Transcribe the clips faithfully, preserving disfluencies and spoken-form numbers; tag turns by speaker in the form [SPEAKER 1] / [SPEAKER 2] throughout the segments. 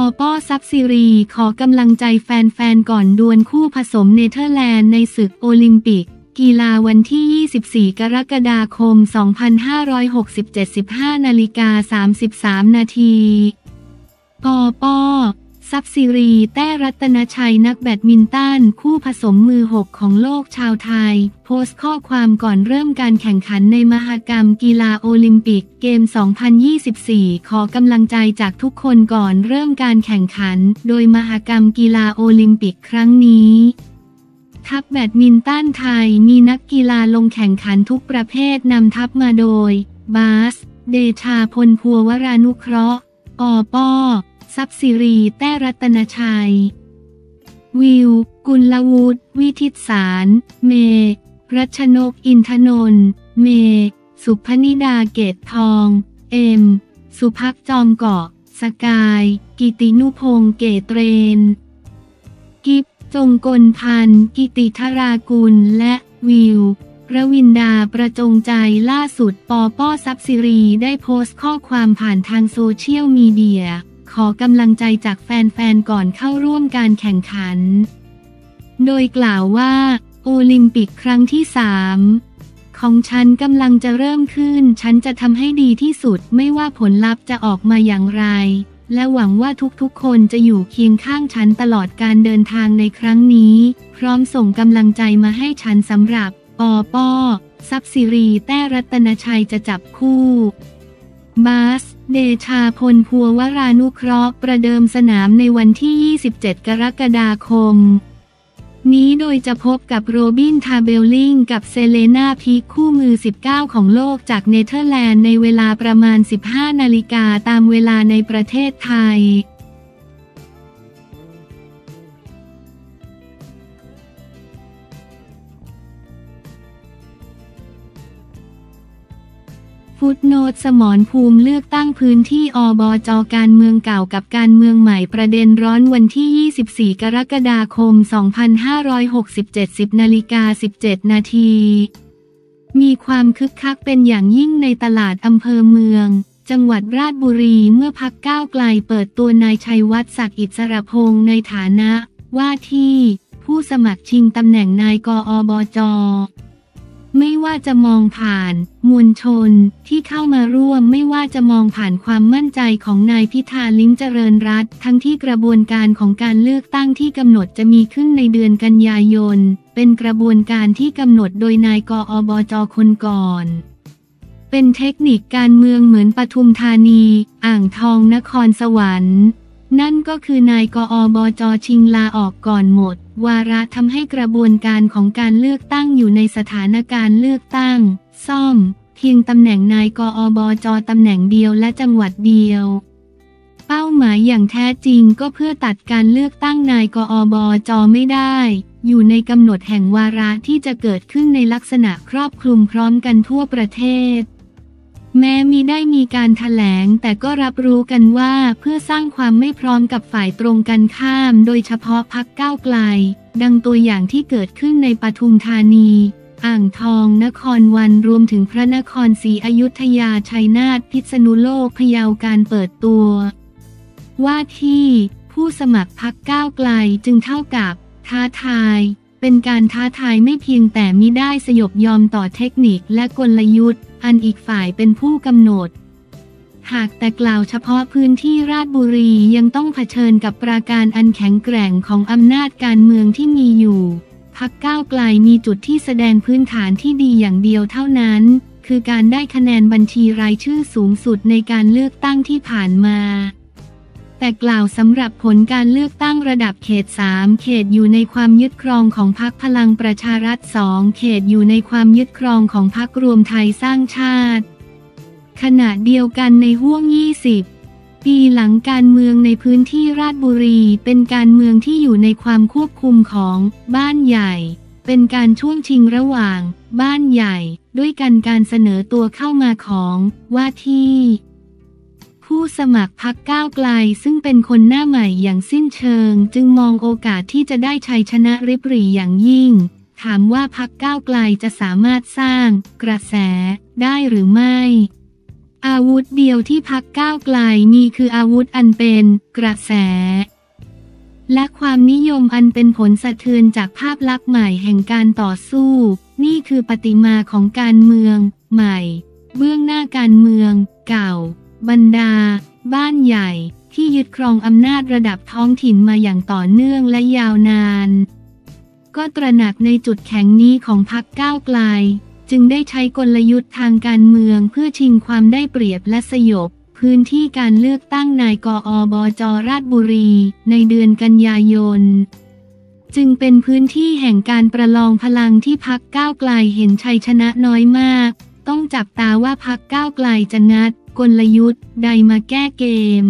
[SPEAKER 1] ป.ซับซิรีขอกำลังใจแฟนๆก่อนดวลคู่ผสมเนเธอร์แลนด์ในศึกโอลิมปิกกีฬาวันที่ยี่สิบสี่กรกฎาคมสองพันห้าร้อยหกสิบเจ็ด สิบห้านาฬิกาสามสิบสามนาทีป.ป.ซับซิรีแต้รัตนชัยนักแบดมินตันคู่ผสมมือหกของโลกชาวไทยโพสต์ข้อความก่อนเริ่มการแข่งขันในมหกรรมกีฬาโอลิมปิกเกม สองพันยี่สิบสี่ ขอกำลังใจจากทุกคนก่อนเริ่มการแข่งขันโดยมหกรรมกีฬาโอลิมปิกครั้งนี้ทัพแบดมินตันไทยมีนักกีฬาลงแข่งขันทุกประเภทนำทัพมาโดยบาสเดชาพลภัววรานุเคราะห์ป.ป.ซับซิรีแต้รัตนชัยวิวกุลวุฒิวิทิตสารเมรัชนกอินทนนท์เมสุพนิดาเกตทองเอ็มสุภักจอมเกาะสกายกิตินุพงษ์เกตเตรนกิฟจงกลพันธ์กิติธรากุลและวิวรวินดาประจงใจล่าสุดป.ป.ซับซิรีได้โพสต์ข้อความผ่านทางโซเชียลมีเดียขอกำลังใจจากแฟนๆก่อนเข้าร่วมการแข่งขันโดยกล่าวว่าโอลิมปิกครั้งที่สามของฉันกำลังจะเริ่มขึ้นฉันจะทำให้ดีที่สุดไม่ว่าผลลัพธ์จะออกมาอย่างไรและหวังว่าทุกๆคนจะอยู่เคียงข้างฉันตลอดการเดินทางในครั้งนี้พร้อมส่งกำลังใจมาให้ฉันสำหรับป.ป.ซับซิรีแต้รัตนชัยจะจับคู่บาสเดชาพลภัววรานุเคราะห์ประเดิมสนามในวันที่ยี่สิบเจ็ดกรกฎาคมนี้โดยจะพบกับโรบินทาเบลลิงกับเซเลนาพีคคู่มือสิบเก้าของโลกจากเนเธอร์แลนด์ในเวลาประมาณสิบห้านาฬิกาตามเวลาในประเทศไทยฟุตโนตสมรภูมิเลือกตั้งพื้นที่อบจ.การเมืองเก่ากับการเมืองใหม่ประเด็นร้อนวันที่ยี่สิบสี่กรกฎาคมสองพันห้าร้อยหกสิบเจ็ด สิบนาฬิกาสิบเจ็ดนาทีมีความคึกคักเป็นอย่างยิ่งในตลาดอำเภอเมืองจังหวัดราชบุรีเมื่อพรรคก้าวไกลเปิดตัวนายชัยวัฒน์ศักดิ์อิสรพงษ์ในฐานะว่าที่ผู้สมัครชิงตำแหน่งนายกอบจ.ไม่ว่าจะมองผ่านมวลชนที่เข้ามาร่วมไม่ว่าจะมองผ่านความมั่นใจของนายพิธาลิ้มเจริญรัตน์ทั้งที่กระบวนการของการเลือกตั้งที่กำหนดจะมีขึ้นในเดือนกันยายนเป็นกระบวนการที่กำหนดโดยนายกอบจ.คนก่อนเป็นเทคนิคการเมืองเหมือนปทุมธานีอ่างทองนครสวรรค์นั่นก็คือนายกอบจ.ชิงลาออกก่อนหมดวาระทำให้กระบวนการของการเลือกตั้งอยู่ในสถานการณ์เลือกตั้งซ่อมเพียงตำแหน่งนายกอบจ.ตำแหน่งเดียวและจังหวัดเดียวเป้าหมายอย่างแท้จริงก็เพื่อตัดการเลือกตั้งนายกอบจ.ไม่ได้อยู่ในกำหนดแห่งวาระที่จะเกิดขึ้นในลักษณะครอบคลุมพร้อมกันทั่วประเทศแม้มีได้มีการแถลงแต่ก็รับรู้กันว่าเพื่อสร้างความไม่พร้อมกับฝ่ายตรงกันข้ามโดยเฉพาะพรรคก้าวไกลดังตัวอย่างที่เกิดขึ้นในปทุมธานีอ่างทองนครวันรวมถึงพระนครศรีอยุธยาชัยนาทพิษณุโลกพะเยาการเปิดตัวว่าที่ผู้สมัครพรรคก้าวไกลจึงเท่ากับท้าทายเป็นการท้าทายไม่เพียงแต่มิได้สยบยอมต่อเทคนิคและกลยุทธ์อันอีกฝ่ายเป็นผู้กำหนดหากแต่กล่าวเฉพาะพื้นที่ราชบุรียังต้องเผชิญกับปราการอันแข็งแกร่งของอำนาจการเมืองที่มีอยู่พรรคก้าวไกลมีจุดที่แสดงพื้นฐานที่ดีอย่างเดียวเท่านั้นคือการได้คะแนนบัญชีรายชื่อสูงสุดในการเลือกตั้งที่ผ่านมาแต่กล่าวสำหรับผลการเลือกตั้งระดับเขตสามเขตอยู่ในความยึดครองของพรรคพลังประชารัฐสองเขตอยู่ในความยึดครองของพรรครวมไทยสร้างชาติขณะเดียวกันในห้วงยี่สิบปีหลังการเมืองในพื้นที่ราชบุรีเป็นการเมืองที่อยู่ในความควบคุมของบ้านใหญ่เป็นการช่วงชิงระหว่างบ้านใหญ่ด้วยกันการเสนอตัวเข้ามาของว่าที่ผู้สมัครพรรคก้าวไกลซึ่งเป็นคนหน้าใหม่อย่างสิ้นเชิงจึงมองโอกาสที่จะได้ชัยชนะริบหรี่อย่างยิ่งถามว่าพรรคก้าวไกลจะสามารถสร้างกระแสได้หรือไม่อาวุธเดียวที่พรรคก้าวไกลมีคืออาวุธอันเป็นกระแสและความนิยมอันเป็นผลสะเทือนจากภาพลักษณ์ใหม่แห่งการต่อสู้นี่คือปฏิมาของการเมืองใหม่เบื้องหน้าการเมืองเก่าบรรดาบ้านใหญ่ที่ยึดครองอำนาจระดับท้องถิ่นมาอย่างต่อเนื่องและยาวนานก็ตระหนักในจุดแข็งนี้ของพรรคก้าวไกลจึงได้ใช้กลยุทธ์ทางการเมืองเพื่อชิงความได้เปรียบและสยบพื้นที่การเลือกตั้งนายกอบจ.ราชบุรีในเดือนกันยายนจึงเป็นพื้นที่แห่งการประลองพลังที่พรรคก้าวไกลเห็นชัยชนะน้อยมากต้องจับตาว่าพรรคก้าวไกลจะงัดกลยุทธ์ใดมาแก้เกม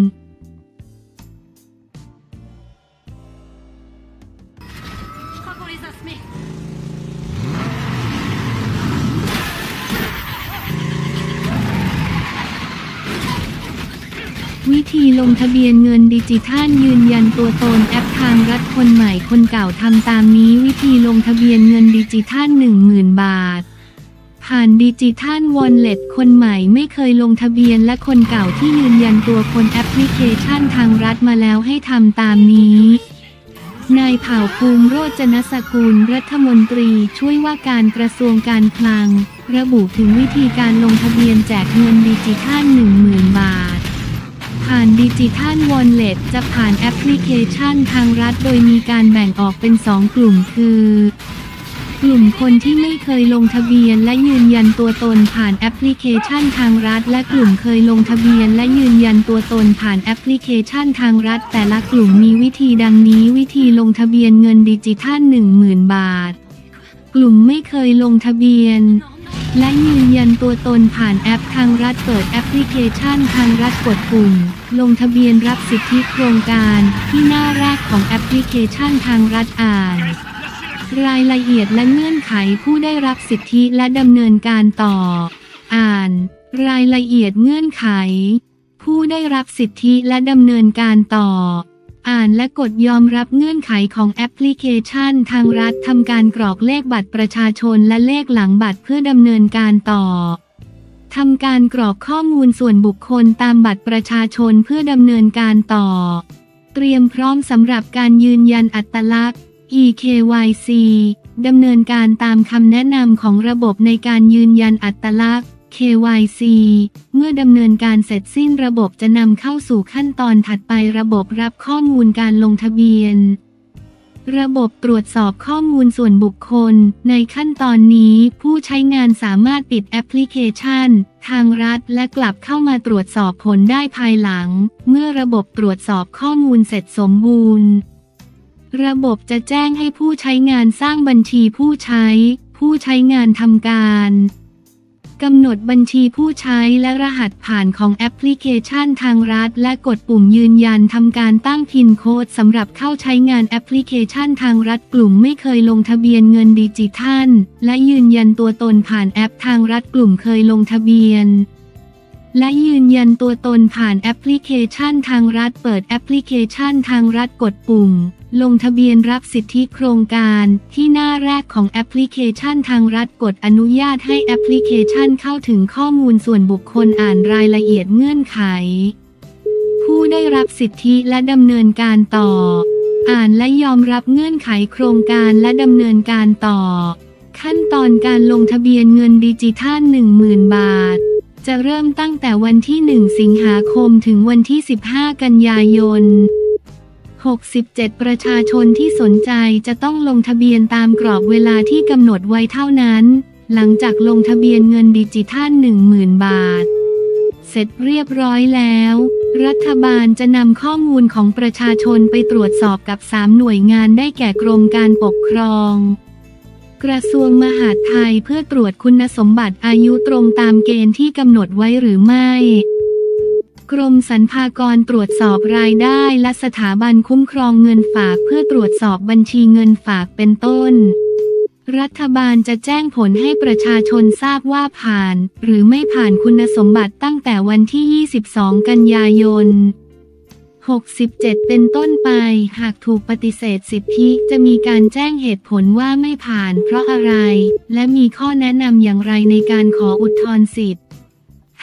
[SPEAKER 1] วิธีลงทะเบียนเงินดิจิทัลยืนยันตัวตนแอปทางรัฐคนใหม่คนเก่าทำตามนี้วิธีลงทะเบียนเงินดิจิทัล หนึ่งหมื่น บาทผ่านดิจิทัลวอลเล็ตคนใหม่ไม่เคยลงทะเบียนและคนเก่าที่ยืนยันตัวคนแอปพลิเคชันทางรัฐมาแล้วให้ทำตามนี้นายเผ่าภูมิโรจนสกุลรัฐมนตรีช่วยว่าการกระทรวงการคลังระบุถึงวิธีการลงทะเบียนแจกเงินดิจิทัล หนึ่งหมื่น บาทผ่านดิจิทัลวอลเล็ตจะผ่านแอปพลิเคชันทางรัฐโดยมีการแบ่งออกเป็นสองกลุ่มคือกลุ่มคนที่ไม่เคยลงทะเบียนและยืนยันตัวตนผ่านแอปพลิเคชันทางรัฐและกลุ่มเคยลงทะเบียนและยืนยันตัวตนผ่านแอปพลิเคชันทางรัฐแต่ละกลุ่มมีวิธีดังนี้วิธีลงทะเบียนเงินดิจิทัล หนึ่งหมื่น บาทกลุ่มไม่เคยลงทะเบียนและยืนยันตัวตนผ่านแอปทางรัฐเปิดแอปพลิเคชันทางรัฐกดปุ่มลงทะเบียนรับสิทธิโครงการที่หน้าแรกของแอปพลิเคชันทางรัฐอ่านรายละเอียดและเงื่อนไขผู้ได้รับสิทธิและดำเนินการต่ออ่านรายละเอียดเงื่อนไขผู้ได้รับสิทธิและดำเนินการต่ออ่านและกดยอมรับเงื่อนไขของแอปพลิเคชันทางรัฐทำการกรอกเลขบัตรประชาชนและเลขหลังบัตรเพื่อดำเนินการต่อทำการกรอกข้อมูลส่วนบุคคลตามบัตรประชาชนเพื่อดำเนินการต่อเตรียมพร้อมสำหรับการยืนยันอัตลักษณ์ อี เค วาย ซี ดำเนินการตามคำแนะนำของระบบในการยืนยันอัตลักษณ์ เค วาย ซี เมื่อดำเนินการเสร็จสิ้นระบบจะนำเข้าสู่ขั้นตอนถัดไประบบรับข้อมูลการลงทะเบียนระบบตรวจสอบข้อมูลส่วนบุคคลในขั้นตอนนี้ผู้ใช้งานสามารถปิดแอปพลิเคชันทางรัฐและกลับเข้ามาตรวจสอบผลได้ภายหลังเมื่อระบบตรวจสอบข้อมูลเสร็จสมบูรณ์ระบบจะแจ้งให้ผู้ใช้งานสร้างบัญชีผู้ใช้ผู้ใช้งานทำการกำหนดบัญชีผู้ใช้และรหัสผ่านของแอปพลิเคชันทางรัฐและกดปุ่มยืนยันทำการตั้งพินโค้ดสำหรับเข้าใช้งานแอปพลิเคชันทางรัฐกลุ่มไม่เคยลงทะเบียนเงินดิจิทัลและยืนยันตัวตนผ่านแอปทางรัฐกลุ่มเคยลงทะเบียนและยืนยันตัวตนผ่านแอปพลิเคชันทางรัฐเปิดแอปพลิเคชันทางรัฐกดปุ่มลงทะเบียนรับสิทธิโครงการที่หน้าแรกของแอปพลิเคชันทางรัฐกดอนุญาตให้แอปพลิเคชันเข้าถึงข้อมูลส่วนบุคคลอ่านรายละเอียดเงื่อนไขผู้ได้รับสิทธิและดำเนินการต่ออ่านและยอมรับเงื่อนไขโครงการและดำเนินการต่อขั้นตอนการลงทะเบียนเงินดิจิทัล หนึ่งหมื่น บาทจะเริ่มตั้งแต่วันที่หนึ่งสิงหาคมถึงวันที่สิบห้ากันยายนหกสิบเจ็ดประชาชนที่สนใจจะต้องลงทะเบียนตามกรอบเวลาที่กำหนดไว้เท่านั้นหลังจากลงทะเบียนเงินดิจิทัล หนึ่งหมื่น บาทเสร็จเรียบร้อยแล้วรัฐบาลจะนำข้อมูลของประชาชนไปตรวจสอบกับสามหน่วยงานได้แก่กรมการปกครองกระทรวงมหาดไทยเพื่อตรวจคุณสมบัติอายุตรงตามเกณฑ์ที่กำหนดไว้หรือไม่กรมสรรพากรตรวจสอบรายได้และสถาบันคุ้มครองเงินฝากเพื่อตรวจสอบบัญชีเงินฝากเป็นต้นรัฐบาลจะแจ้งผลให้ประชาชนทราบว่าผ่านหรือไม่ผ่านคุณสมบัติตั้งแต่วันที่ยี่สิบสองกันยายนหกสิบเจ็ดเป็นต้นไปหากถูกปฏิเสธสิทธิจะมีการแจ้งเหตุผลว่าไม่ผ่านเพราะอะไรและมีข้อแนะนำอย่างไรในการขออุทธรณ์สิทธิ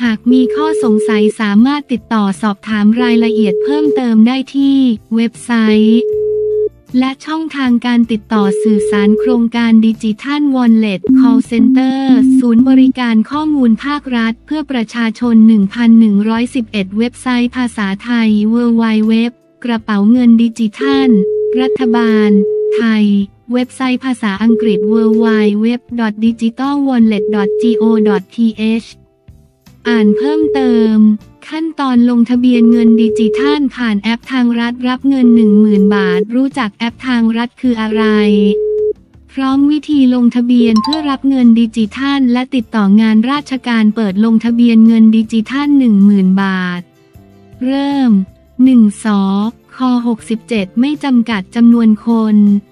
[SPEAKER 1] หากมีข้อสงสัยสามารถติดต่อสอบถามรายละเอียดเพิ่มเติมได้ที่เว็บไซต์และช่องทางการติดต่อสื่อสารโครงการดิจิทัลวอลเล็ต call center ศูนย์บริการข้อมูลภาครัฐเพื่อประชาชน หนึ่งพันหนึ่งร้อยสิบเอ็ด เว็บไซต์ภาษาไทย ดับเบิลยู ดับเบิลยู ดับเบิลยู ดับเบิลยู ดอท กระเป๋าเงินดิจิทัลรัฐบาลไทยเว็บไซต์ภาษาอังกฤษ ดับเบิลยู ดับเบิลยู ดับเบิลยู ดอท ดิจิทัลวอลเล็ต ดอท โก ดอท ที เอช อ่านเพิ่มเติมขั้นตอนลงทะเบียนเงินดิจิทัลผ่านแอปทางรัฐรับเงิน หนึ่งหมื่น บาทรู้จักแอปทางรัฐคืออะไรพร้อมวิธีลงทะเบียนเพื่อรับเงินดิจิทัลและติดต่องานราชการเปิดลงทะเบียนเงินดิจิทัล หนึ่งหมื่น บาทเริ่ม หนึ่ง ส ค หกสิบเจ็ดไม่จำกัดจำนวนคน